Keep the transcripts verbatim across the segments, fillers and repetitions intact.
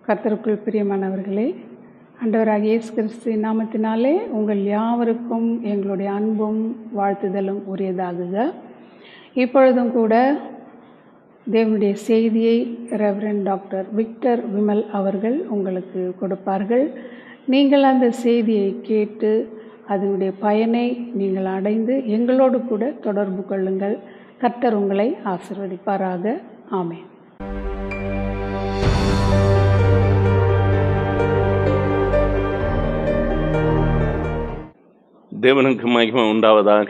கர்த்தருக்குள் பிரியமானவர்களே, ஆண்டவராகிய இயேசு கிறிஸ்துவின் நாமத்தினாலே உங்கள் யாவருக்கும் எங்களுடைய அன்பும் வாழ்த்துதலும் உரியதாகுக. இப்பொழுதும் கூட தேவனுடைய செய்தியை ரெவரண்ட் டாக்டர் விக்டர் விமல் அவர்கள் உங்களுக்கு கொடுப்பார்கள். நீங்கள் அந்த செய்தியை கேட்டு அதனுடைய பயனை நீங்கள் அடைந்து எங்களோடு கூட தொடர்பு கொள்ளுங்கள். கர்த்தர் உங்களை ஆசீர்வதிப்பாராக. ஆமென். தேவனுக்கு மகிமை உண்டாவதாக.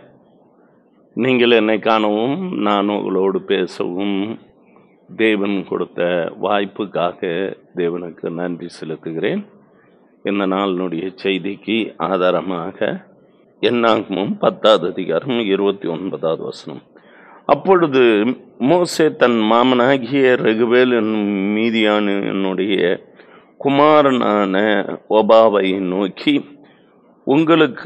நீங்கள் என்னை காணவும் நான் உங்களோடு பேசவும் தேவன் கொடுத்த வாய்ப்புக்காக தேவனுக்கு நன்றி செலுத்துகிறேன். இந்த நாளினுடைய செய்திக்கு ஆதாரமாக என்னாகமும் பத்தாவது அதிகாரம் இருபத்தி ஒன்பதாவது வசனம். அப்பொழுது மோசே தன் மாமனாகிய ரெகுவேல் என்னும் மீதியானுடைய குமாரனான ஒபாவை நோக்கி, உங்களுக்கு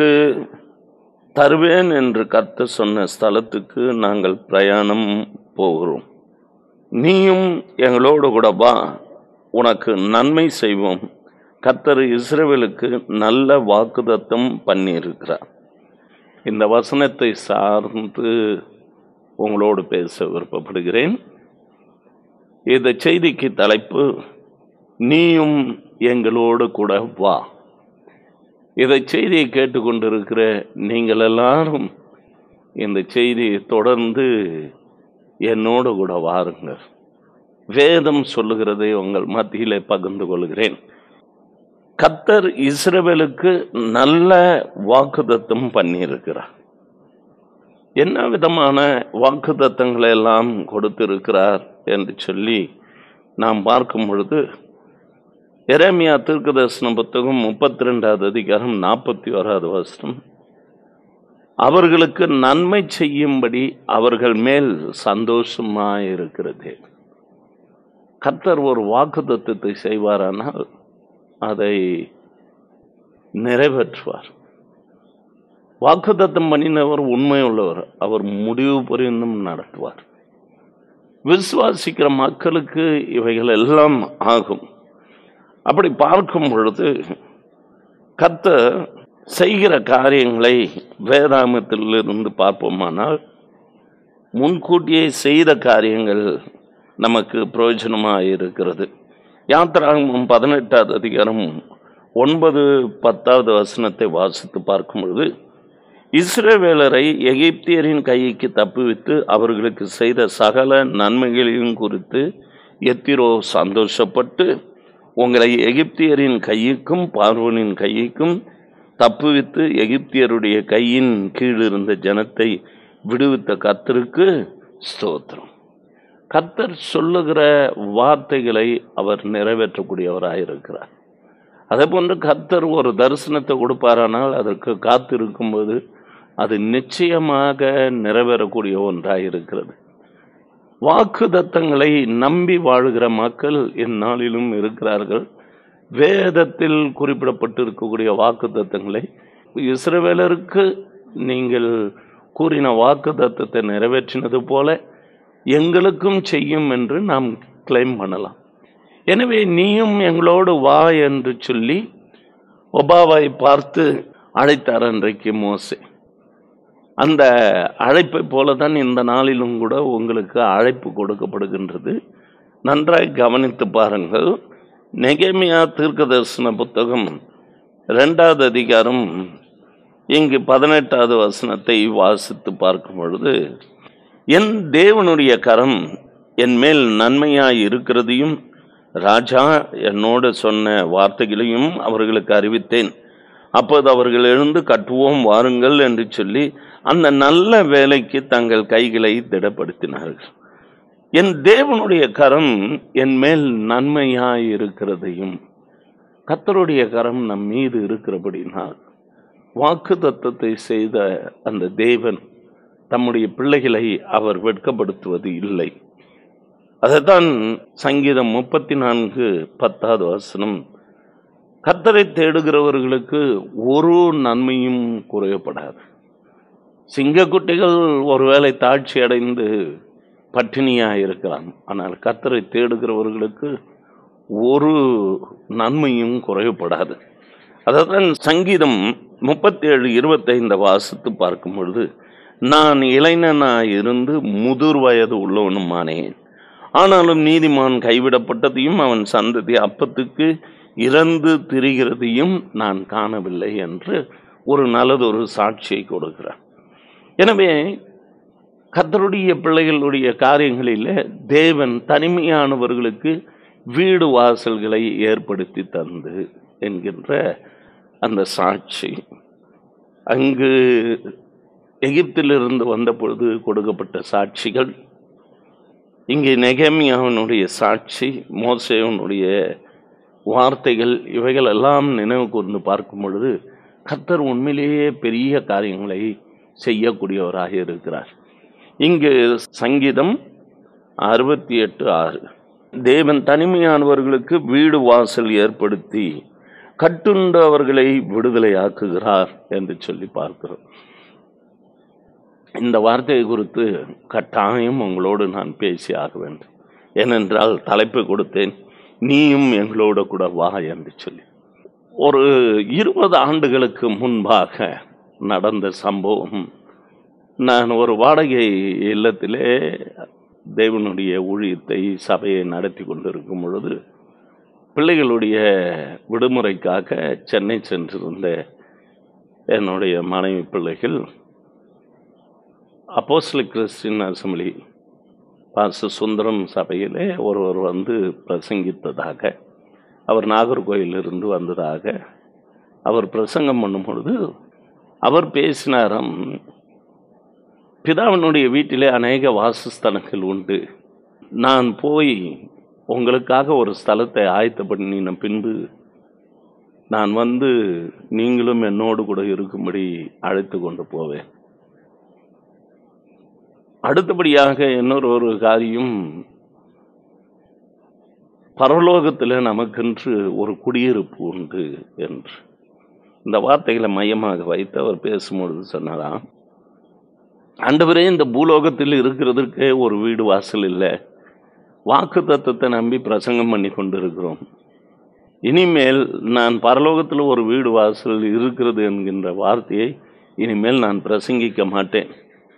தருவேன் என்று கர்த்தர் சொன்ன ஸ்தலத்துக்கு நாங்கள் பிரயாணம் போகிறோம். நீயும் எங்களோடு கூட வா, உனக்கு நன்மை செய்வோம். கர்த்தர் இஸ்ரவேலுக்கு நல்ல வாக்குத்தத்தம் பண்ணியிருக்கிறார். இந்த வசனத்தை சார்ந்து உங்களோடு பேச விருப்பப்படுகிறேன். இந்த செய்திக்கு தலைப்பு, நீயும் எங்களோடு கூட வா. இதை செய்தியை கேட்டுக்கொண்டிருக்கிற நீங்கள் எல்லாரும் இந்த செய்தியை தொடர்ந்து என்னோடு கூட வாருங்கள். வேதம் சொல்லுகிறதை உங்கள் மத்தியிலே பகிர்ந்து கொள்கிறேன். கர்த்தர் இஸ்ரவேலுக்கு நல்ல வாக்குத்தத்தம் பண்ணியிருக்கிறார். என்ன விதமான வாக்குத்தத்தங்களை எல்லாம் கொடுத்திருக்கிறார் என்று சொல்லி நாம் பார்க்கும் பொழுது, எரேமியா தீர்க்கதரிசன புத்தகம் முப்பத்தி ரெண்டாவது அதிகாரம் நாற்பத்தி ஓராவது வசனம், அவர்களுக்கு நன்மை செய்யும்படி அவர்கள் மேல் சந்தோஷமாயிருக்கிறது. கர்த்தர் ஒரு வாக்குத்தத்தத்தை செய்வாரானால் அதை நிறைவேற்றுவார். வாக்குத்தத்தம் பண்ணினவர் உண்மை உள்ளவர், அவர் முடிவு பரியந்தம் நடத்துவார். விசுவாசிக்கிற மக்களுக்கு இவைகள் எல்லாம் ஆகும். அப்படி பார்க்கும் பொழுது கர்த்தர் செய்கிற காரியங்களை வேதாகமத்திலிருந்து பார்ப்போமானால், முன்கூட்டியே செய்த காரியங்கள் நமக்கு பிரயோஜனமாக இருக்கிறது. யாத்திராகமம் பதினெட்டாவது அதிகாரம் ஒன்பது பத்தாவது வசனத்தை வாசித்து பார்க்கும் பொழுது, இஸ்ரவேலரை எகிப்தியரின் கைக்கு தப்புவித்து அவர்களுக்கு செய்த சகல நன்மைகளையும் குறித்து எத்திரோ சந்தோஷப்பட்டு, உங்களை எகிப்தியரின் கைக்கும் பார்வோனின் கைக்கும் தப்புவித்து எகிப்தியருடைய கையின் கீழ் இருந்த ஜனத்தை விடுவித்த கர்த்தருக்கு ஸ்தோத்திரம். கர்த்தர் சொல்லுகிற வார்த்தைகளை அவர் நிறைவேற்றக்கூடியவராயிருக்கிறார். அதே போன்று கர்த்தர் ஒரு தரிசனத்தை கொடுப்பாரானால் அதற்கு காத்திருக்கும்போது அது நிச்சயமாக நிறைவேறக்கூடிய ஒன்றாயிருக்கிறது. வாக்கு தத்தங்களை நம்பி வாழுகிற மக்கள் இந்நாளிலும் இருக்கிறார்கள். வேதத்தில் குறிப்பிடப்பட்டிருக்கக்கூடிய வாக்கு தத்தங்களை இஸ்ரவேலருக்கு நீங்கள் கூறின வாக்கு தத்தத்தை நிறைவேற்றினது போல எங்களுக்கும் செய்யும் என்று நாம் கிளைம் பண்ணலாம். எனவே நீயும் எங்களோடு வா என்று சொல்லி ஒபாவை பார்த்து அழைத்தார் அன்றைக்கு மோசே. அந்த அழைப்பை போலதான் இந்த நாளிலும் கூட உங்களுக்கு அழைப்பு கொடுக்கப்படுகின்றது. நன்றாய் கவனித்து பாருங்கள். நெகேமியா தீர்க்கதரிசன புத்தகம் இரண்டாவது அதிகாரம் இங்கு பதினெட்டாவது வசனத்தை வாசித்து பார்க்கும் பொழுது, என் தேவனுடைய கரம் என் மேல் நன்மையாய் இருக்கிறதையும் ராஜா என்னோடு சொன்ன வார்த்தைகளையும் அவர்களுக்கு அறிவித்தேன். அப்போது அவர்கள் எழுந்து கட்டுவோம் வாருங்கள் என்று சொல்லி அந்த நல்ல வேலைக்கு தங்கள் கைகளை திடப்படுத்தினார்கள். என் தேவனுடைய கரம் என் மேல் நன்மையாய் இருக்கிறதையும், கர்த்தருடைய கரம் நம் மீது இருக்கிறபடினால் வாக்கு தத்தத்தை செய்த அந்த தேவன் தம்முடைய பிள்ளைகளை அவர் வெட்கப்படுத்துவது இல்லை. அதைத்தான் சங்கீதம் முப்பத்தி நான்கு பத்தாவது வசனம், கர்த்தரை தேடுகிறவர்களுக்கு ஒரு நன்மையும் குறையப்படாது. சிங்கக்குட்டிகள் ஒருவேளை தாழ்ச்சி அடைந்து பட்டினியாக இருக்கலாம், ஆனால் கர்த்தரை தேடுகிறவர்களுக்கு ஒரு நன்மையும் குறைவுபடாது. அதான் சங்கீதம் முப்பத்தி ஏழு இருபத்தைந்து வாசித்து பார்க்கும் பொழுது, நான் இளைஞனாய் இருந்து முதிர் வயது உள்ளவனுமானேன், ஆனாலும் நீதிமான் கைவிடப்பட்டதையும் அவன் சந்ததி அப்பத்துக்கு இறந்து திரிகிறதையும் நான் காணவில்லை என்று ஒரு நல்லதொரு சாட்சியை கொடுக்கிறார். எனவே கர்த்தருடைய பிள்ளைகளுடைய காரியங்களில் தேவன் தனிமையானவர்களுக்கு வீடு வாசல்களை ஏற்படுத்தி தந்து என்கின்ற அந்த சாட்சி அங்கு எகிப்திலிருந்து வந்த பொழுது கொடுக்கப்பட்ட சாட்சிகள், இங்கே நெகேமியாவினுடைய சாட்சி, மோசேயனுடைய வார்த்தைகள், இவைகள் எல்லாம் நினைவு கூர்ந்து பார்க்கும் பொழுது கர்த்தர் உண்மையிலேயே பெரிய காரியங்களை செய்யக்கூடியவராக இருக்கிறார். இங்கு சங்கீதம் அறுபத்தி எட்டு ஆறு, தேவன் தனிமையானவர்களுக்கு வீடு வாசல் ஏற்படுத்தி கட்டுண்டவர்களை விடுதலை ஆக்குகிறார் என்று சொல்லி பார்க்கிறோம். இந்த வார்த்தையை குறித்து கட்டாயம் உங்களோடு நான் பேசி ஆக வேண்டும். ஏனென்றால் தலைப்பு கொடுத்தேன், நீயும் எங்களோட கூட வா என்று சொல்லி. ஒரு இருபது ஆண்டுகளுக்கு முன்பாக நடந்த சம்பவம். நான் ஒரு வாடகை இல்லத்திலே தேவனுடைய ஊழியத்தை சபையை நடத்தி கொண்டிருக்கும் பொழுது, பிள்ளைகளுடைய விடுமுறைக்காக சென்னை சென்றிருந்த என்னுடைய மனைவி பிள்ளைகள் apostolic christian assembly pastor Sundaram சபையிலே ஒருவர் வந்து பிரசங்கித்ததாக, அவர் நாகர்கோயிலிருந்து வந்ததாக அவர் பிரசங்கம் பண்ணும் பொழுது அவர் பேசினாராம், பிதாவினுடைய வீட்டிலே அநேக வாசஸ்தலங்கள் உண்டு, நான் போய் உங்களுக்காக ஒரு ஸ்தலத்தை ஆயத்த பண்ணின பின்பு நான் வந்து நீங்களும் என்னோடு கூட இருக்கும்படி அழைத்து கொண்டு போவேன். அடுத்தபடியாக இன்னொரு ஒரு காரியம், பரலோகத்தில் நமக்கென்று ஒரு குடியிருப்பு உண்டு என்று இந்த வார்த்தைகளை மையமாக வைத்து அவர் பேசும்பொழுது சொன்னாராம், ஆண்டவரே, இந்த பூலோகத்தில் இருக்கிறதுக்கே ஒரு வீடு வாசல் இல்லை, வாக்கு தத்தத்தை நம்பி பிரசங்கம் பண்ணி கொண்டு இருக்கிறோம், இனிமேல் நான் பரலோகத்தில் ஒரு வீடு வாசல் இருக்கிறது என்கின்ற வார்த்தையை இனிமேல் நான் பிரசங்கிக்க மாட்டேன்.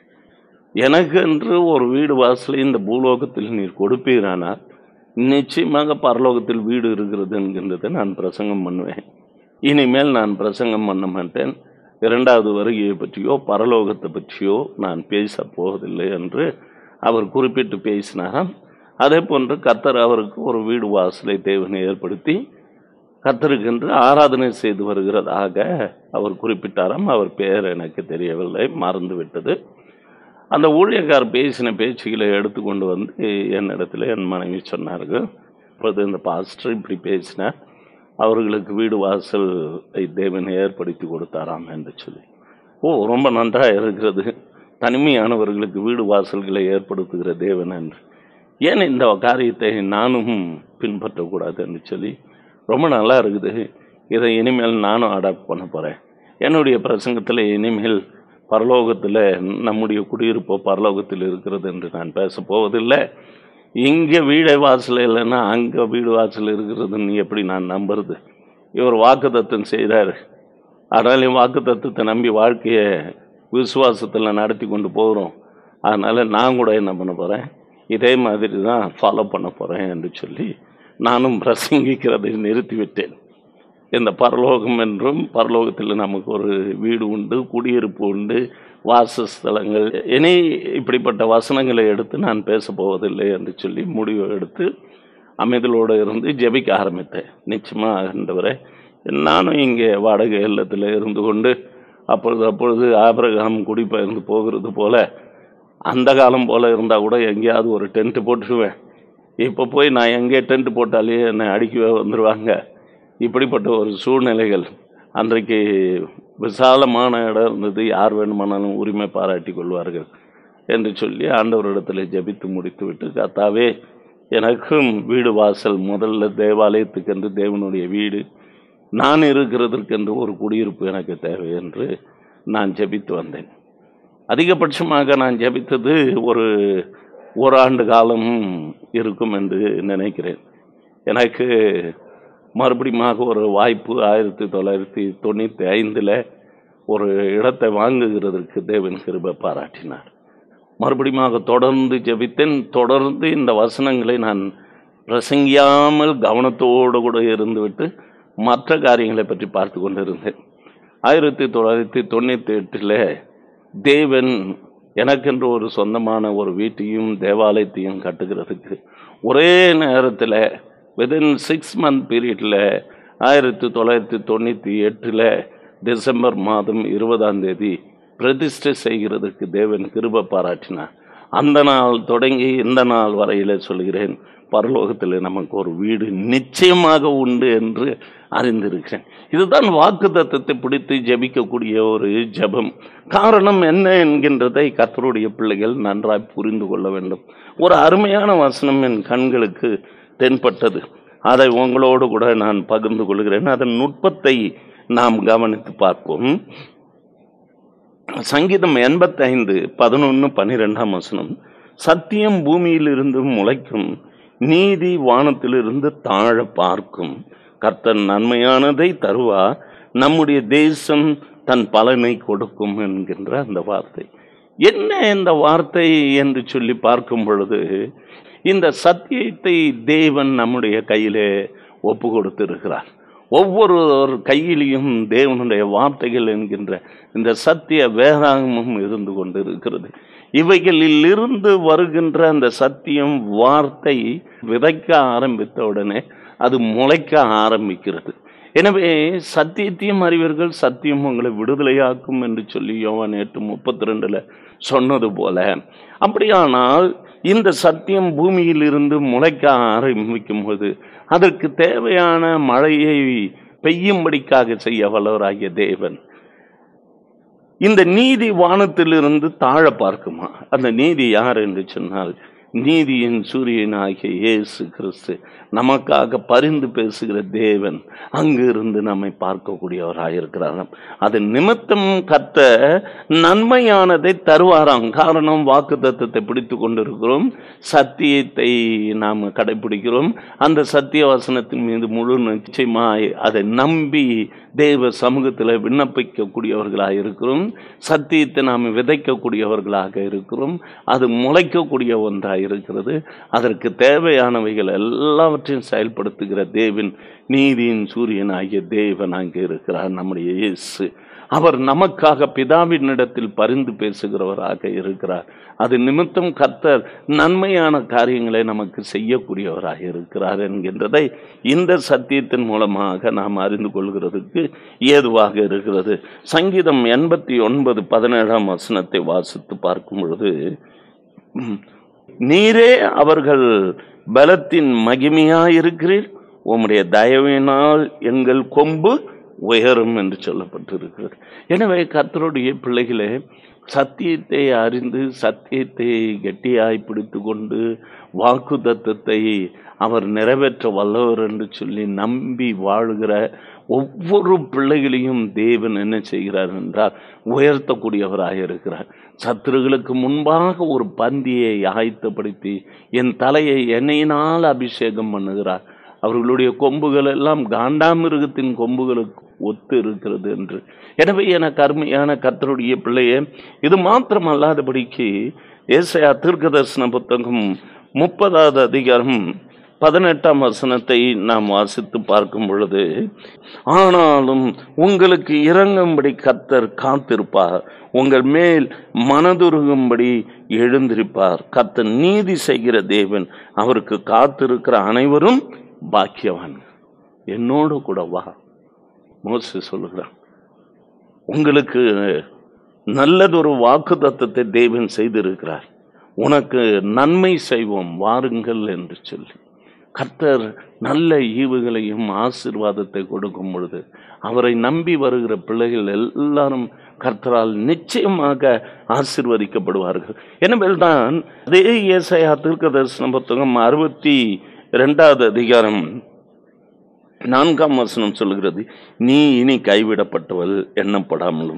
எனக்கு என்று ஒரு வீடு வாசலை இந்த பூலோகத்தில் நீர் கொடுப்பீரானால் நிச்சயமாக பரலோகத்தில் வீடு இருக்கிறது என்கின்றதை நான் பிரசங்கம் பண்ணுவேன். இனிமேல் நான் பிரசங்கம் பண்ண மாட்டேன், இரண்டாவது வருகையை பற்றியோ பரலோகத்தை பற்றியோ நான் பேச போவதில்லை என்று அவர் குறிப்பிட்டு பேசினாராம். அதே போன்று கர்த்தர் அவருக்கு ஒரு வீடு வாசலை தேவனை ஏற்படுத்தி கர்த்தருக்கென்று ஆராதனை செய்து வருகிறதாக அவர் குறிப்பிட்டாராம். அவர் பெயர் எனக்கு தெரியவில்லை, மறந்து விட்டது. அந்த ஊழியக்கார் பேசின பேச்சுகளை எடுத்துக்கொண்டு வந்து என்னிடத்துல என் மனைவி சொன்னார்கள், இப்பொழுது இந்த பாஸ்டர் இப்படி பேசினார், அவர்களுக்கு வீடு வாசல் தேவனை ஏற்படுத்தி கொடுத்தாராம் என்று சொல்லி. ஓ, ரொம்ப நன்றாக இருக்கிறது, தனிமையானவர்களுக்கு வீடு வாசல்களை ஏற்படுத்துகிற தேவன் என்று, ஏன் இந்த காரியத்தை நானும் பின்பற்றக்கூடாது என்று சொல்லி ரொம்ப நல்லா இருக்குது. இதை இனிமேல் நானும் அடாப்ட் பண்ண போகிறேன். என்னுடைய பிரசங்கத்தில் இனிமேல் பரலோகத்தில் நம்முடைய குடியிருப்போ பரலோகத்தில் இருக்கிறது என்று நான் பேச போவதில்லை. இங்கே வீடை வாசல் இல்லைன்னா அங்கே வீடு வாசல் இருக்கிறதுன்னு எப்படி நான் நம்புறது? இவர் வாக்கு தத்துவம் செய்கிறார், அதனால வாக்கு தத்துவத்தை நம்பி வாழ்க்கையை விசுவாசத்தில் நடத்தி கொண்டு போகிறோம். அதனால் நான் கூட என்ன பண்ண போகிறேன், இதே மாதிரி தான் ஃபாலோ பண்ண போகிறேன் என்று சொல்லி நானும் பிரசங்கிக்கிறதை நிறுத்திவிட்டேன். இந்த பரலோகம் என்றும் பரலோகத்தில் நமக்கு ஒரு வீடு உண்டு, குடியிருப்பு உண்டு, வாசஸ்தலங்கள், இனி இப்படிப்பட்ட வசனங்களை எடுத்து நான் பேச போவதில்லை என்று சொல்லி முடிவு எடுத்து அமைதலோடு இருந்து ஜெபிக்க ஆரம்பித்தேன். நிச்சயமாக ஆகின்றவரை, நானும் இங்கே வாடகை இல்லத்தில் இருந்து கொண்டு அப்பொழுது அப்பொழுது ஆபிரகாம் குடிபெயர்ந்து போகிறது போல அந்த காலம் போல் இருந்தால் கூட எங்கேயாவது ஒரு டென்ட்டு போட்டுருவேன். இப்போ போய் நான் எங்கே டென்ட் போட்டாலே என்னை அடிக்கவே வந்துடுவாங்க. இப்படிப்பட்ட ஒரு சூழ்நிலைகள். அன்றைக்கு விசாலமான இடம் இருந்தது, யார் வேணுமானாலும் உரிமை பாராட்டி கொள்வார்கள் என்று சொல்லி ஆண்டவரிடத்தில் ஜெபித்து முடித்து விட்டு, கர்த்தாவே, எனக்கும் வீடு வாசல், முதல்ல தேவாலயத்துக்கென்று தேவனுடைய வீடு, நான் இருக்கிறதற்கென்று ஒரு குடியிருப்பு எனக்கு தேவை என்று நான் ஜெபித்து வந்தேன். அதிகபட்சமாக நான் ஜெபித்தது ஒரு ஓராண்டு காலம் இருக்கும் என்று நினைக்கிறேன். எனக்கு மறுபடியும் ஒரு வாய்ப்பு ஆயிரத்தி தொள்ளாயிரத்தி தொண்ணூற்றி ஐந்தில் ஒரு இடத்தை வாங்குகிறதற்கு தேவன் கிருபை பாராட்டினார். மறுபடியும் தொடர்ந்து ஜெபித்தேன். தொடர்ந்து இந்த வசனங்களை நான் பிரசங்கியாமல் கவனத்தோடு கூட இருந்துவிட்டு மற்ற காரியங்களை பற்றி பார்த்து கொண்டிருந்தேன். ஆயிரத்தி தொள்ளாயிரத்தி தொண்ணூற்றி எட்டில் தேவன் எனக்கென்று ஒரு சொந்தமான ஒரு வீட்டையும் தேவாலயத்தையும் கட்டுகிறதுக்கு ஒரே நேரத்தில் வித்தின் சிக்ஸ் மந்த் பீரியடில் ஆயிரத்தி தொள்ளாயிரத்தி தொண்ணூற்றி எட்டில் டிசம்பர் மாதம் இருபதாம் தேதி பிரதிஷ்டை செய்கிறதுக்கு தேவன் கிருபை பாராட்டினார். அந்த நாள் தொடங்கி இந்த நாள் வரையில் சொல்கிறேன், பரலோகத்தில் நமக்கு ஒரு வீடு நிச்சயமாக உண்டு என்று அறிந்திருக்கிறேன். இதுதான் வாக்குத்தத்தத்தை பிடித்து ஜெபிக்கக்கூடிய ஒரு ஜெபம். காரணம் என்ன என்கின்றதை கர்த்தருடைய பிள்ளைகள் நன்றாய் புரிந்து கொள்ள வேண்டும். ஒரு அருமையான வசனம் என் கண்களுக்கு தென்பட்டது. அதை உங்களோடு கூட நான் பகிர்ந்து கொள்கிறேன். அதன் நுட்பத்தை நாம் கவனித்து பார்ப்போம். சங்கீதம் எண்பத்தி ஐந்து பதினொன்று பன்னிரெண்டாம் வசனம், சத்தியம் பூமியிலிருந்து முளைக்கும், நீதி வானத்திலிருந்து தாழ பார்க்கும், கர்த்தர் நன்மையானதை தருவார், நம்முடைய தேசம் தன் பலனை கொடுக்கும் என்கின்ற அந்த வார்த்தை. என்ன இந்த வார்த்தை என்று சொல்லி பார்க்கும் பொழுது, இந்த சத்தியத்தை தேவன் நம்முடைய கையிலே ஒப்பு கொடுத்திருக்கிறார். ஒவ்வொரு கையிலையும் தேவனுடைய வார்த்தைகள் என்கின்ற இந்த சத்திய வேதாகமும் இருந்து கொண்டு இருக்கிறது. இவைகளில் இருந்து வருகின்ற அந்த சத்தியம் வார்த்தை விதைக்க ஆரம்பித்த உடனே அது முளைக்க ஆரம்பிக்கிறது. எனவே சத்தியத்தையும் அறிவீர்கள், சத்தியம் உங்களை விடுதலையாக்கும் என்று சொல்லி யோவான் எட்டு முப்பத்தி ரெண்டுல சொன்னது போல, அப்படியானால் இந்த சத்தியம் பூமியில் இருந்து முளைக்க ஆரம்பிக்கும் போது அதற்கு தேவையான மழையை பெய்யும்படிக்காக செய்ய வல்லவராகிய தேவன் இந்த நீதி வானத்திலிருந்து தாழ பார்க்குமா? அந்த நீதி யார் என்று சொன்னால், நீதியின் சூரியனாகிய இயேசு கிறிஸ்து, நமக்காக பரிந்து பேசுகிற தேவன் அங்கு இருந்து நம்மை பார்க்கக்கூடியவராயிருக்கிறார். அது நிமித்தம் கர்த்தர் நன்மையானதை தருவாராம். காரணம், வாக்குத்தத்தத்தை பிடித்து கொண்டிருக்கிறோம், சத்தியத்தை நாம் கடைபிடிக்கிறோம், அந்த சத்திய வசனத்தின் மீது முழு நிச்சயமாய் அதை நம்பி தேவ சமூகத்தில் விண்ணப்பிக்கக்கூடியவர்களாக இருக்கிறோம், சத்தியத்தை நாம் விதைக்கக்கூடியவர்களாக இருக்கிறோம், அது முளைக்கக்கூடிய ஒன்றாக இருக்கிறது. அதற்கு தேவையானவைகள் எல்லாவற்றையும் செயல்படுத்துகிற தேவன், நீதியின் சூரியன் ஆகிய தேவன் அங்கே இருக்கிறார், நம்முடைய இயேசு. அவர் நமக்காக பிதாவினிடத்தில் பரிந்து பேசுகிறவராக இருக்கிறார். அது நிமித்தம் கர்த்தர் நன்மையான காரியங்களை நமக்கு செய்யக்கூடியவராக இருக்கிறார் என்கின்றதை இந்த சத்தியத்தின் மூலமாக நாம் அறிந்து கொள்கிறதுக்கு ஏதுவாக இருக்கிறது. சங்கீதம் எண்பத்தி ஒன்பது பதினேழாம் வசனத்தை வாசித்து பார்க்கும் பொழுது, நீரே அவர்கள் பலத்தின் மகிமையாயிருக்கிறீர், உம்முடைய தயவினால் எங்கள் கொம்பு உயரும் என்று சொல்லப்பட்டிருக்கிறது. எனவே கர்த்தருடைய பிள்ளைகளே, சத்தியத்தை அறிந்து சத்தியத்தை கெட்டியாய் பிடித்து கொண்டு வாக்குத்தத்தத்தை அவர் நிறைவேற்ற வல்லவர் என்று சொல்லி நம்பி வாழ்கிற ஒவ்வொரு பிள்ளைகளையும் தேவன் என்ன செய்கிறார் என்றால் உயர்த்தக்கூடியவராக இருக்கிறார். சத்துருகளுக்கு முன்பாக ஒரு பந்தியை ஆயத்தப்படுத்தி என் தலையை எண்ணெயினால் அபிஷேகம் பண்ணுகிறார். அவர்களுடைய கொம்புகள் எல்லாம் காண்டாமிருகத்தின் கொம்புகளுக்கு ஒத்து இருக்கிறது என்று. எனவே எனக்கு அருமையான கர்த்தருடைய பிள்ளையே, இது மாத்திரம் அல்லாதபடிக்கு ஏசாயா தீர்க்கதரிசன புத்தகம் முப்பதாவது அதிகாரம் பதினெட்டாம் வசனத்தை நாம் வாசித்து பார்க்கும் பொழுது, ஆனாலும் உங்களுக்கு இறங்கும்படி கர்த்தர் காத்திருப்பார், உங்கள் மேல் மனதுருகும்படி எழுந்திருப்பார், கர்த்தர் நீதி செய்கிற தேவன், அவருக்கு காத்திருக்கிற அனைவரும் பாக்கியவான். என்னோடு கூட வா. மோசே சொல்லுகிறான், உங்களுக்கு நல்லதொரு வாக்குத்தத்தத்தை தேவன் செய்திருக்கிறார், உனக்கு நன்மை செய்வோம் வாருங்கள் என்று சொல்லி கர்த்தர் நல்ல ஈவுகளையும் ஆசீர்வாதத்தை கொடுக்கும் பொழுது அவரை நம்பி வருகிற பிள்ளைகள் எல்லாரும் கர்த்தரால் நிச்சயமாக ஆசீர்வதிக்கப்படுவார்கள். எனவே தான் அதே ஏசாயா தீர்க்கதரிசன புத்தகம் அறுபத்தி இரண்டாவது அதிகாரம் நான்காம் வசனம் சொல்கிறது, நீ இனி கைவிடப்பட்டவள் எண்ணப்படாமலும்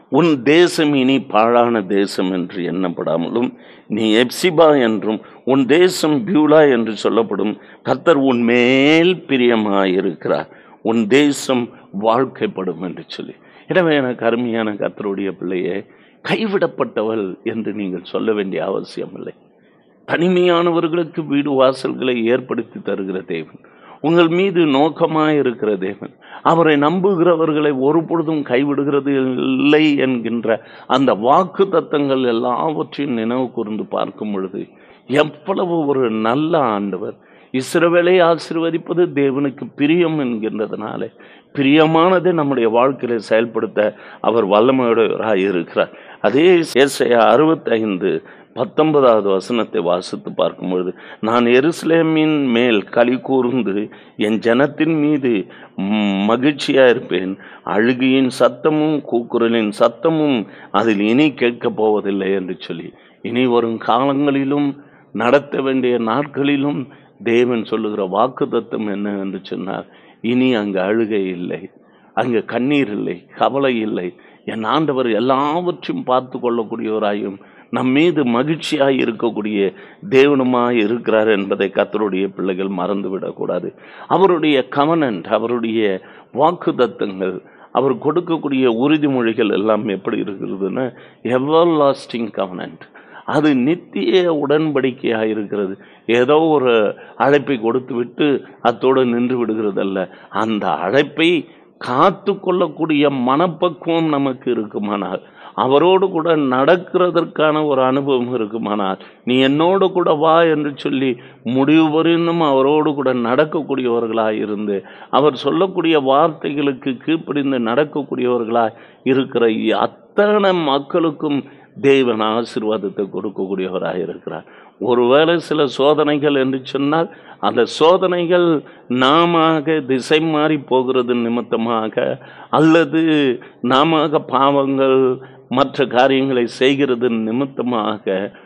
உன் தேசம் இனி பாழான தேசம் என்று எண்ணப்படாமலும் நீ எப்சிபா என்றும் உன் தேசம் பியூலா என்று சொல்லப்படும். கர்த்தர் உன் மேல் பிரியமாயிருக்கிறார், உன் தேசம் வாழ்க்கைப்படும் என்று சொல்லி. எனவே எனக்கு அருமையான கர்த்தருடைய பிள்ளையே, கைவிடப்பட்டவள் என்று நீங்கள் சொல்ல வேண்டிய அவசியம் இல்லை. தனிமையானவர்களுக்கு வீடு வாசல்களை ஏற்படுத்தி தருகிற தேவன், உங்கள் மீது நோக்கமாய் இருக்கிற தேவன், அவரை நம்புகிறவர்களை ஒரு பொழுதும் கைவிடுகிறது இல்லை என்கின்ற அந்த வாக்கு தத்தங்கள் எல்லாவற்றையும் நினைவு கூர்ந்து பார்க்கும் பொழுது எவ்வளவு ஒரு நல்ல ஆண்டவர். இஸ்ரவேலை ஆசீர்வதிப்பது தேவனுக்கு பிரியம் என்கின்றதுனாலே பிரியமானதை நம்முடைய வாழ்க்கையில செயல்படுத்த அவர் வல்லமையுடையவராய் இருக்கிறார். அதே ஏசாயா அறுபத்தி ஐந்து பத்தொன்பதாவது வசனத்தை வாசித்து பார்க்கும்பொழுது, நான் எருசலேமின் மேல் களி கூர்ந்து என் ஜனத்தின் மீது மகிழ்ச்சியா இருப்பேன், அழுகையின் சத்தமும் கூக்குரலின் சத்தமும் அதில் இனி கேட்கப் போவதில்லை என்று சொல்லி, இனி வரும் காலங்களிலும் நடத்த வேண்டிய நாட்களிலும் தேவன் சொல்லுகிற வாக்கு தத்தம் என்ன என்று சொன்னார், இனி அங்கு அழுகை இல்லை, அங்கு கண்ணீர் இல்லை, கவலை இல்லை. என் ஆண்டவர் எல்லாவற்றையும் பார்த்து கொள்ளக்கூடியவராயும் நம் மீது மகிழ்ச்சியாய் இருக்கக்கூடிய தேவனுமாய் இருக்கிறார் என்பதை கர்த்தருடைய பிள்ளைகள் மறந்துவிடக்கூடாது. அவருடைய கவனன்ட், அவருடைய வாக்கு தத்தங்கள், அவர் கொடுக்கக்கூடிய உறுதிமொழிகள் எல்லாம் எப்படி இருக்கிறதுன்னா எவர் லாஸ்டிங் கவனன்ட். அது நித்திய உடன்படிக்கையாக இருக்கிறது. ஏதோ ஒரு அழைப்பை கொடுத்து விட்டு அத்தோடு நின்று விடுகிறது அல்ல. அந்த அழைப்பை காத்து கொள்ளக்கூடிய மனப்பக்குவம் நமக்கு இருக்குமானால், அவரோடு கூட நடக்கிறதற்கான ஒரு அனுபவம் இருக்குமானால், நீ என்னோடு கூட வா என்று சொல்லி முடிவு வரையும் அவரோடு கூட நடக்கக்கூடியவர்களாய் இருந்து அவர் சொல்லக்கூடிய வார்த்தைகளுக்கு கீழ்ப்படிந்து நடக்கக்கூடியவர்களாய் இருக்கிற அத்தனை மக்களுக்கும் தேவன் ஆசீர்வாதத்தை கொடுக்கக்கூடியவராக இருக்கிறார். ஒருவேளை சில சோதனைகள் என்று சொன்னால் அந்த சோதனைகள் நாம திசை மாறி போகிறது நிமித்தமாக, அல்லது நாம பாவங்கள் மற்ற காரியங்களை செய்கிறது நிமித்தமாக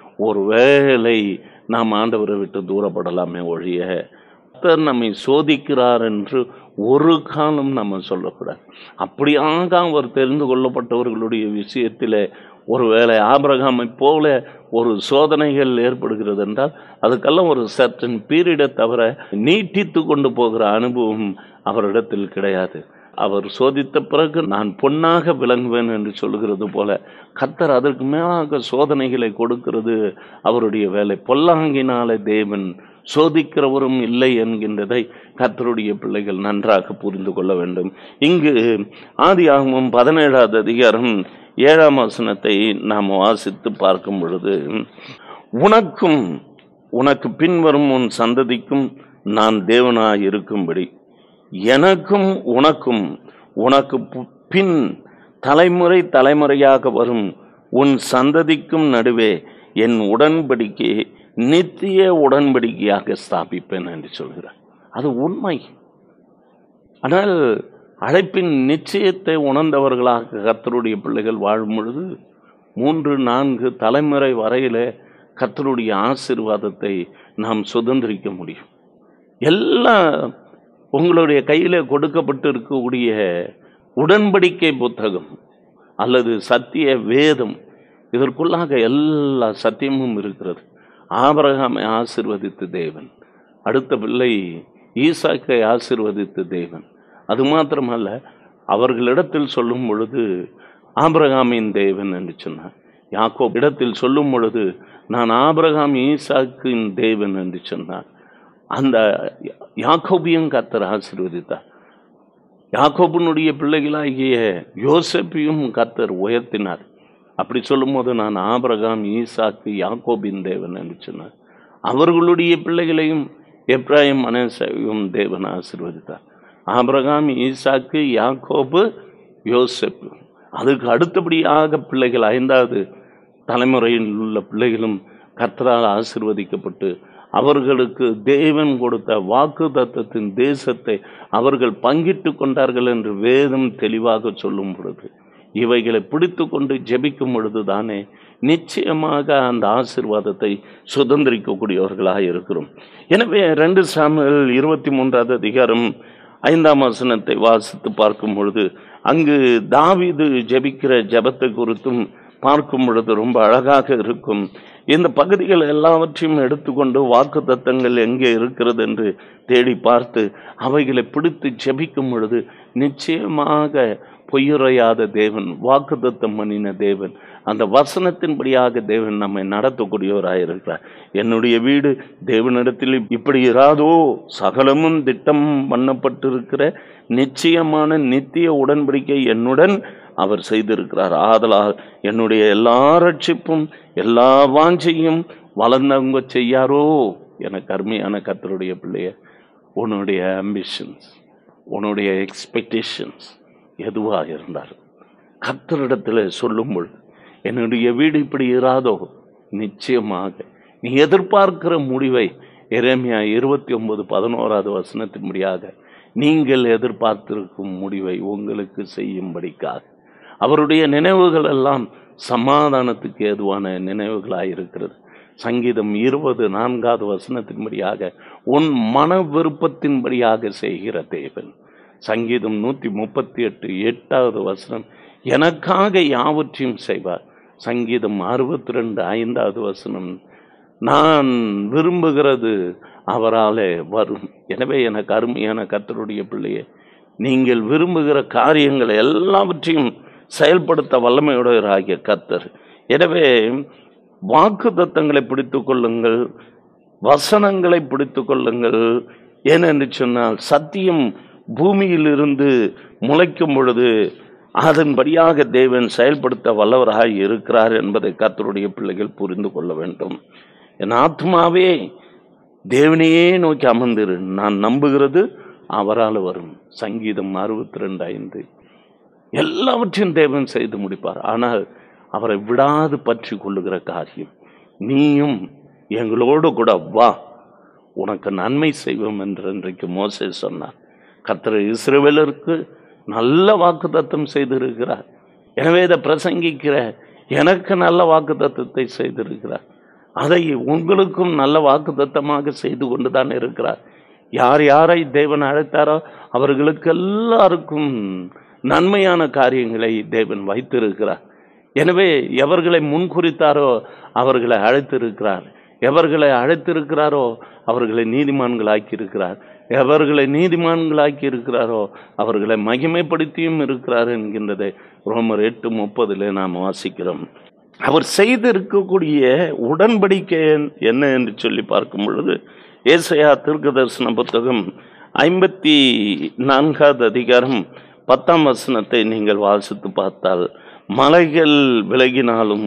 ஒருவேளை நாம் ஆண்டவரை விட்டு தூரப்படலாமே ஒழிய கர்த்தர் நம்மை சோதிக்கிறார் என்று ஒரு காலம் நம்ம சொல்லக்கூடாது. அப்படியாக அவர் தெரிந்து கொள்ளப்பட்டவர்களுடைய விஷயத்தில் ஒருவேளை ஆபிரகாமை போல ஒரு சோதனைகள் ஏற்படுகிறது என்றால் அதுக்கெல்லாம் ஒரு சர்டன் பீரியடை தவிர நீட்டித்து கொண்டு போகிற அனுபவம் அவரிடத்தில் கிடையாது. அவர் சோதித்த பிறகு நான் பொன்னாக விளங்குவேன் என்று சொல்கிறது போல கர்த்தர் அதற்கு மேலாக சோதனைகளை கொடுக்கிறது அவருடைய வேலை. பொல்லாங்கினாலே தேவன் சோதிக்கிறவரும் இல்லை என்கின்றதை கர்த்தருடைய பிள்ளைகள் நன்றாக புரிந்து கொள்ள வேண்டும். இங்கு ஆதியாகமம் பதினேழாவது அதிகாரம் ஏழாம் வசனத்தை நாம் வாசித்து பார்க்கும் பொழுது, உனக்கும் உனக்கு பின்வரும் உன் சந்ததிக்கும் நான் தேவனாய் இருக்கும்படி எனக்கும் உனக்கும் உனக்கு பின் தலைமுறை தலைமுறையாக வரும் உன் சந்ததிக்கும் நடுவே என் உடன்படிக்கையை நித்திய உடன்படிக்கையாக ஸ்தாபிப்பேன் என்று சொல்கிறார். அது உண்மை. ஆனால் அழைப்பின் நிச்சயத்தை உணர்ந்தவர்களாக கர்த்தருடைய பிள்ளைகள் வாழும் பொழுது மூன்று நான்கு தலைமுறை வரையில கர்த்தருடைய ஆசீர்வாதத்தை நாம் சுதந்திரிக்க முடியும். எல்லாம் உங்களுடைய கையில் கொடுக்கப்பட்டு இருக்கக்கூடிய உடன்படிக்கை புத்தகம் அல்லது சத்திய வேதம், இதற்குள்ளாக எல்லா சத்தியமும் இருக்கிறது. ஆபிரகாமை ஆசீர்வதித்த தேவன், அடுத்த பிள்ளை ஈசாக்கை ஆசீர்வதித்த தேவன். அது மாத்திரமல்ல, அவர்களிடத்தில் சொல்லும் பொழுது ஆபிரகாமின் தேவன் என்று சொன்னார். யாக்கோப் இடத்தில் சொல்லும் பொழுது நான் ஆபிரகாம் ஈசாக்கின் தேவன் என்று சொன்னார். அந்த யாக்கோபையும் கர்த்தர் ஆசீர்வதித்தார். யாக்கோபினுடைய பிள்ளைகளாகிய யோசேப்பையும் கர்த்தர் உயர்த்தினார். அப்படி சொல்லும் போது நான் ஆபிரகாம் ஈசாக்கு யாக்கோபின் தேவன் என்று சொன்னார். அவர்களுடைய பிள்ளைகளையும் எப்ராயிம் மனேசையும் தேவன் ஆசீர்வதித்தார். ஆபிரகாம் ஈசாக்கு யாக்கோபு யோசேப்பு. அதுக்கு அடுத்தபடியாக பிள்ளைகள் ஐந்தாவது தலைமுறையில் உள்ள பிள்ளைகளும் கர்த்தரால் ஆசீர்வதிக்கப்பட்டு அவர்களுக்கு தேவன் கொடுத்த வாக்கு தத்தத்தின் தேசத்தை அவர்கள் பங்கிட்டு கொண்டார்கள் என்று வேதம் தெளிவாக சொல்லும் பொழுது, இவைகளை பிடித்து கொண்டு ஜெபிக்கும் பொழுது தானே நிச்சயமாக அந்த ஆசீர்வாதத்தை சுதந்திரிக்கக்கூடியவர்களாக இருக்கிறோம். எனவே ரெண்டு சாமுவேல் இருபத்தி மூன்றாவது அதிகாரம் ஐந்தாம் வசனத்தை வாசித்து பார்க்கும் பொழுது, அங்கு தாவீது ஜெபிக்கிற ஜெபத்தை குறித்தும் பார்க்கும் பொழுது ரொம்ப அழகாக இருக்கும். இந்த பகுதிகள் எல்லாவற்றையும் எடுத்துக்கொண்டு வாக்குத்தத்தங்கள் எங்கே இருக்கிறது என்று தேடி பார்த்து அவைகளை பிடித்து ஜெபிக்கும் பொழுது நிச்சயமாக பொய்யுரையாத தேவன், வாக்குத்தத்தம் பண்ணின தேவன், அந்த வசனத்தின்படியாக தேவன் நம்மை நடத்தக்கூடியவராயிருக்கிறார். என்னுடைய வீடு தேவனிடத்தில் இப்படி இராதோ, சகலமும் திட்டம் பண்ணப்பட்டிருக்கிற நிச்சயமான நித்திய உடன்படிக்கை என்னுடன் அவர் செய்திருக்கிறார். ஆதலால் என்னுடைய எல்லா ரட்சிப்பும் எல்லா வாஞ்சையும் வளர்ந்தவங்க செய்யாரோ. எனக்கு அருமையான கர்த்தருடைய பிள்ளைய, உன்னுடைய ஆம்பிஷன்ஸ், உன்னுடைய எக்ஸ்பெக்டேஷன்ஸ் எதுவாக இருந்தார் கர்த்தரிடத்தில் சொல்லும்போது, என்னுடைய வீடு இப்படி இராதோ, நிச்சயமாக நீ எதிர்பார்க்கிற முடிவை எரேமியா இருபத்தி ஒன்பது பதினோராவது வசனத்தின்படியாக நீங்கள் எதிர்பார்த்திருக்கும் முடிவை உங்களுக்கு செய்யும்படிக்காக அவருடைய நினைவுகள் எல்லாம் சமாதானத்துக்கு ஏதுவான நினைவுகளாயிருக்கிறது. சங்கீதம் இருபது நான்காவது வசனத்தின்படியாக உன் மன விருப்பத்தின்படியாக செய்கிற தேவன். சங்கீதம் நூற்றி முப்பத்தி எட்டு எட்டாவது வசனம், எனக்காக யாவற்றையும் செய்வார். சங்கீதம் அறுபத்தி ரெண்டு ஐந்தாவது வசனம், நான் விரும்புகிறது அவராலே வரும். எனவே எனக்கு அருமையான கர்த்தருடைய பிள்ளையே, நீங்கள் விரும்புகிற காரியங்களை எல்லாவற்றையும் செயல்படுத்த வல்லமையுடையவராகிய கர்த்தர். எனவே வாக்கு தத்தங்களை பிடித்து கொள்ளுங்கள், வசனங்களை பிடித்து கொள்ளுங்கள். ஏனென்று சொன்னால் சத்தியம் பூமியிலிருந்து முளைக்கும் பொழுது அதன்படியாக தேவன் செயல்படுத்த வல்லவராக இருக்கிறார் என்பதை கர்த்தருடைய பிள்ளைகள் புரிந்து கொள்ள வேண்டும். என் ஆத்மாவே தேவனையே நோக்கி அமர்ந்திரு, நான் நம்புகிறது அவரால் வரும். சங்கீதம் அறுபத்தி ரெண்டு ஐந்து. எல்லாவற்றையும் தேவன் செய்து முடிப்பார். ஆனால் அவரை விடாது பற்றி கொள்ளுகிற காரியம், நீயும் எங்களோடு கூட வா, உனக்கு நன்மை செய்வோம் என்று இன்றைக்கு மோசே சொன்னார். கர்த்தர் இஸ்ரவேலருக்கு நல்ல வாக்குத்தத்தம் செய்திருக்கிறார். எனவே இதை பிரசங்கிக்கிற எனக்கு நல்ல வாக்குத்தத்தத்தை செய்திருக்கிறார். அதை உங்களுக்கும் நல்ல வாக்குத்தத்தமாக செய்து கொண்டு தான் இருக்கிறார். யார் யாரை தேவன் அழைத்தாரோ அவர்களுக்கு எல்லாருக்கும் நன்மையான காரியங்களை தேவன் வைத்திருக்கிறார். எனவே எவர்களை முன்குறித்தாரோ அவர்களை அழைத்திருக்கிறார். எவர்களை அழைத்திருக்கிறாரோ அவர்களை நீதிமான்களாக்கி இருக்கிறார். எவர்களை நீதிமான்களாக்கி இருக்கிறாரோ அவர்களை மகிமைப்படுத்தியும் இருக்கிறார் என்கின்றதை ரோமர் எட்டு முப்பதில் நாம் வாசிக்கிறோம். அவர் செய்திருக்கக்கூடிய உடன்படிக்கை என்ன என்று சொல்லி பார்க்கும் பொழுது, ஏசாயா தீர்க்கதரிசன புத்தகம் ஐம்பத்தி நான்காவது அதிகாரம் பத்தாம் வசனத்தை நீங்கள் வாசித்து பார்த்தால், மலைகள் விலகினாலும்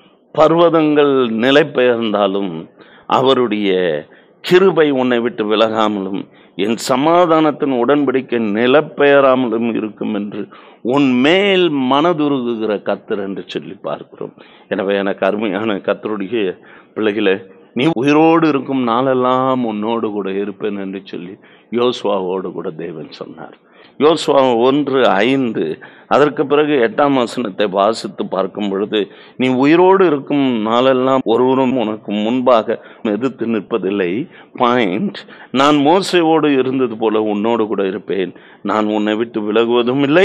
பர்வதங்கள் நிலை பெயர்ந்தாலும் அவருடைய கிருபை உன்னை விட்டு விலகாமலும் என் சமாதானத்தின் உடன்படிக்கை நிலப்பெயராமலும் இருக்கும் என்று உன் மேல் மனதுருகுகிற கர்த்தர் என்று சொல்லி பார்க்கிறோம். எனவே எனக்கு அருமையான கர்த்தருடைய பிள்ளைகளை, நீ உயிரோடு இருக்கும் நாளெல்லாம் உன்னோடு கூட இருப்பேன் என்று சொல்லி யோசுவாவோடு கூட தேவன் சொன்னார். யோசுவா ஒன்று ஐந்து. அதற்கு பிறகு எட்டாம் வசனத்தை வாசித்து பார்க்கும் பொழுது, நீ உயிரோடு இருக்கும் நாளெல்லாம் ஒருவரும் உனக்கு முன்பாக எதிர்த்து நிற்பதில்லை. பாயிண்ட், நான் மோசேயோடு இருந்தது போல உன்னோடு கூட இருப்பேன். நான் உன்னை விட்டு விலகுவதும் இல்லை,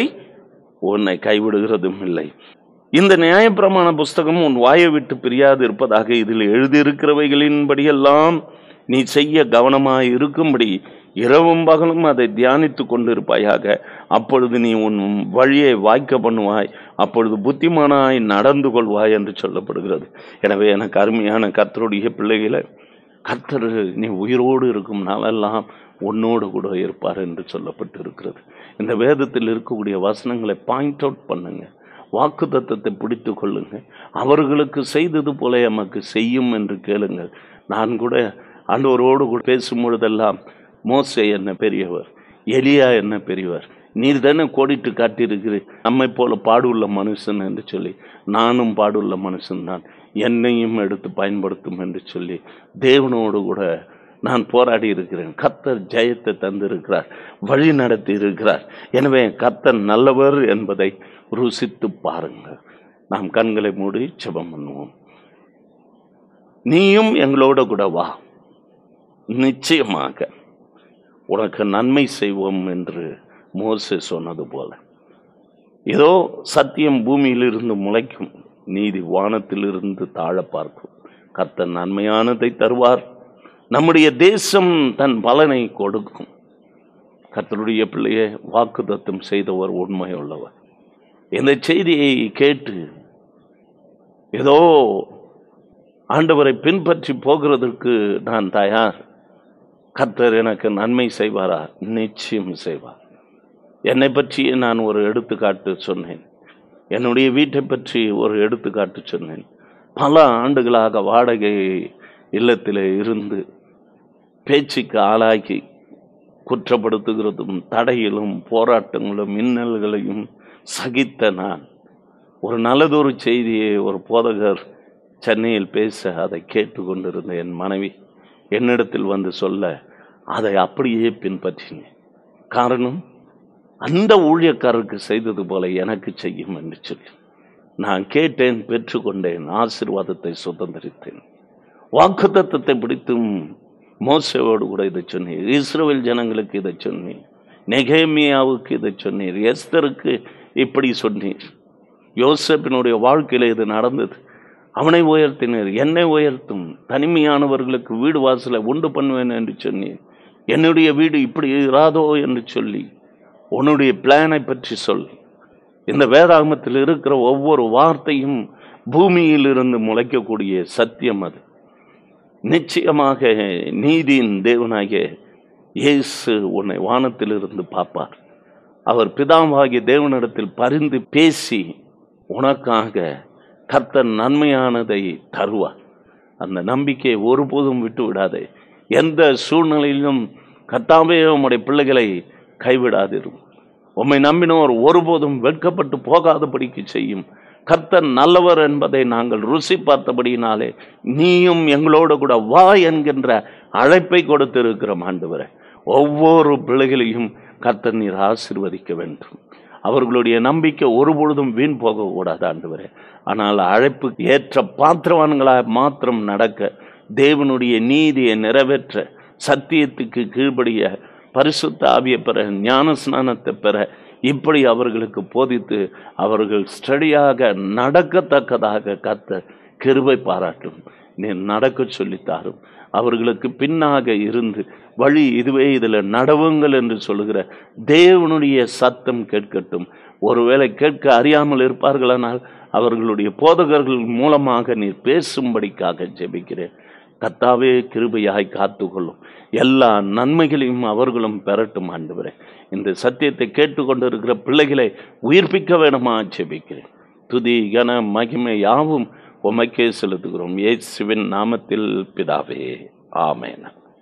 உன்னை கைவிடுகிறதும் இல்லை. இந்த நியாயப்பிரமாண புஸ்தகம் உன் வாயை விட்டு பிரியாது இருப்பதாக இதில் எழுதியிருக்கிறவைகளின்படியெல்லாம் நீ செய்ய கவனமாய் இருக்கும்படி இரவும் பகலும் அதை தியானித்து கொண்டிருப்பாயாக. அப்பொழுது நீ உன் வழியை வாய்க்க பண்ணுவாய், அப்பொழுது புத்திமானாய் நடந்து கொள்வாய் என்று சொல்லப்படுகிறது. எனவே எனக்கு அருமையான கர்த்தருடைய பிள்ளைகளை, கர்த்தர் நீ உயிரோடு இருக்கும் நாளெல்லாம் உன்னோடு கூட இருப்பார் என்று சொல்லப்பட்டு இருக்கிறது. இந்த வேதத்தில் இருக்கக்கூடிய வசனங்களை பாயிண்ட் அவுட் பண்ணுங்க, வாக்கு தத்தத்தை பிடித்து கொள்ளுங்க. அவர்களுக்கு செய்தது போல எமக்கு செய்யும் என்று கேளுங்கள். நான் கூட ஆண்டவரோடு கூட பேசும் பொழுதெல்லாம், மோசே என்ன பெரியவர், எலியா என்ன பெரியவர், நீர் தானே கோடிட்டு காட்டியிருக்கிறீர் நம்மை போல பாடுள்ள மனுஷன் என்று சொல்லி, நானும் பாடுள்ள மனுஷன்தான், என்னையும் எடுத்து பயன்படுத்தும் என்று சொல்லி தேவனோடு கூட நான் போராடி இருக்கிறேன். கர்த்தர் ஜெயத்தை தந்திருக்கிறார், வழி நடத்தி இருக்கிறார். எனவே கர்த்தர் நல்லவர் என்பதை ருசித்து பாருங்கள். நாம் கண்களை மூடி ஜெபம் பண்ணுவோம். நீயும் எங்களோட கூட வா, நிச்சயமாக உனக்கு நன்மை செய்வோம் என்று மோசே சொன்னது போல ஏதோ சத்தியம் பூமியிலிருந்து முளைக்கும், நீதி வானத்திலிருந்து தாழ பார்க்கும். கர்த்தர் நன்மையானதை தருவார், நம்முடைய தேசம் தன் பலனை கொடுக்கும். கர்த்தருடைய பிள்ளையை வாக்குத்தத்தம் செய்தவர் உண்மையுள்ளவர். இந்த செய்தியை கேட்டு ஏதோ ஆண்டவரை பின்பற்றி போகிறதற்கு நான் தயார், கர்த்தர் எனக்கு நன்மை செய்வாரா? நிச்சயம் செய்வார். என்னை பற்றி நான் ஒரு எடுத்துக்காட்டு சொன்னேன், என்னுடைய வீட்டை பற்றி ஒரு எடுத்துக்காட்டு சொன்னேன். பல ஆண்டுகளாக வாடகை இல்லத்தில் இருந்து பேச்சுக்கு ஆளாக்கி குற்றப்படுத்துகிறதும் தடையிலும் போராட்டங்களும் இன்னல்களையும் சகித்த நான் ஒரு நல்லதொரு செய்தியை ஒரு போதகர் சென்னையில் பேச அதை கேட்டு கொண்டிருந்த என் மனைவி என்னிடத்தில் வந்து சொல்ல அதை அப்படியே பின்பற்றினேன். காரணம், அந்த ஊழியக்காரருக்கு செய்தது போல எனக்கு செய்யும் என்று சொல்லி நான் கேட்டேன், பெற்றுக்கொண்டேன், ஆசீர்வாதத்தை சுதந்திரித்தேன். வாக்குத்தத்தத்தை பிடித்தும் மோசேவோடு கூட இதை சொன்னீர், இஸ்ரவேல் ஜனங்களுக்கு இதை சொன்னீர், நெகேமியாவுக்கு இதை சொன்னீர், எஸ்தருக்கு இப்படி சொன்னீர். யோசேப்பினுடைய வாழ்க்கையில் இது நடந்தது. அவனை உயர்த்தினீர், என்னை உயர்த்தும், தனிமையானவர்களுக்கு வீடு வாசலை உண்டு பண்ணுவேன் என்று சொன்னீர். என்னுடைய வீடு இப்படி இராதோ என்று சொல்லி உன்னுடைய பிளானை பற்றி சொல். இந்த வேதாகமத்தில் இருக்கிற ஒவ்வொரு வார்த்தையும் பூமியில் இருந்து முளைக்கக்கூடிய சத்தியம். அது நிச்சயமாக நீதியின் தேவனாகிய இயேசு உன்னை வானத்திலிருந்து பார்ப்பார். அவர் பிதாவாகிய தேவனிடத்தில் பரிந்து பேசி உனக்காக கர்த்தர் நன்மையானதை தருவார். அந்த நம்பிக்கையை ஒருபோதும் விட்டு விடாதே. எந்த சூழ்நிலையிலும் கர்த்தாவே உம்முடைய பிள்ளைகளை கைவிடாதிரும். உம்மை நம்பினோர் ஒருபோதும் வெட்கப்பட்டு போகாதபடிக்கு செய்யும். கர்த்தர் நல்லவர் என்பதை நாங்கள் ருசி பார்த்தபடியினாலே நீயும் எங்களோடு கூட வா என்கின்ற அழைப்பை கொடுத்திருக்கிறோம். ஆண்டவரே, ஒவ்வொரு பிள்ளைகளையும் கர்த்தர் நீர் ஆசீர்வதிக்க வேண்டும். அவர்களுடைய நம்பிக்கை ஒருபொழுதும் வீண் போகக்கூடாது ஆண்டவரே. ஆனால் அழைப்பு ஏற்ற பாத்திரவான்களாக மாத்திரம் நடக்க, தேவனுடைய நீதியை நிறைவேற்ற, சத்தியத்துக்கு கீழ்படிய, பரிசுத்த ஆவியை பெற, ஞான ஸ்நானத்தை பெற, இப்படி அவர்களுக்கு போதித்து அவர்கள் ஸ்டடியாக நடக்கத்தக்கதாக கர்த்தர் கிருபை பாராட்டும். நீ நடக்க சொல்லித்தாரும். அவர்களுக்கு பின்னாக இருந்து வழி இதுவே, இதில் நடவுங்கள் என்று சொல்லுகிற தேவனுடைய சத்தம் கேட்கட்டும். ஒருவேளை கேட்க அறியாமல் இருப்பார்களானால் அவர்களுடைய போதகர்கள் மூலமாக நீர் பேசும்படிக்காக ஜெபிக்கிறேன். கர்த்தாவே, கிருபையாய் காத்துக்கொள்ளும். எல்லா நன்மைகளையும் அவர்களும் பெறட்டும். ஆண்டவரே, இந்த சத்தியத்தை கேட்டுக்கொண்டிருக்கிற பிள்ளைகளை உயிர்ப்பிக்க வேணுமா ஜெபிக்கிறேன். துதி கன மகிமை யாவும் உமக்கே செலுத்துகிறோம். இயேசுவின் நாமத்தில் பிதாவே, ஆமென்.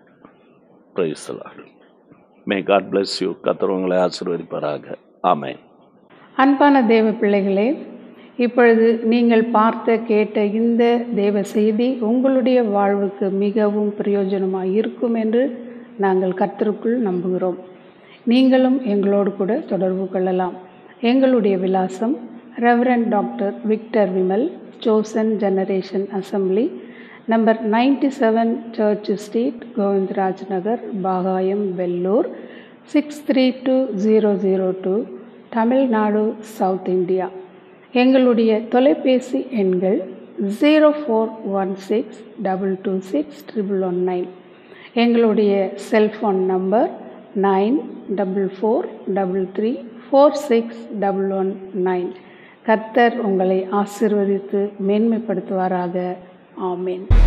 Praise the lord. May god bless you. கர்த்தர் உங்களை ஆசீர்வதிப்பாராக. ஆமென். அன்பான தேவ பிள்ளைகளே, இப்பொழுது நீங்கள் பார்த்த கேட்ட இந்த தேவ செய்தி உங்களுடைய வாழ்வுக்கு மிகவும் பிரயோஜனமாக இருக்கும் என்று நாங்கள் கர்த்தருக்குள் நம்புகிறோம். நீங்களும் எங்களோடு கூட தொடர்பு கொள்ளலாம். எங்களுடைய விலாசம் ரெவரண்ட் டாக்டர் விக்டர் விமல், சோசன் generation assembly, number ninety seven church street, Govindaraj Nagar, Bagayam, Vellore, six three two zero zero two, Tamil Nadu, south India. எங்களுடைய தொலைபேசி எண்கள் zero four one six double two six triple one nine. எங்களுடைய cellphone number nine double four double three four six double one nine. கர்த்தர் உங்களை ஆசீர்வதித்து மேன்மைப்படுத்துவாராக. ஆமென்.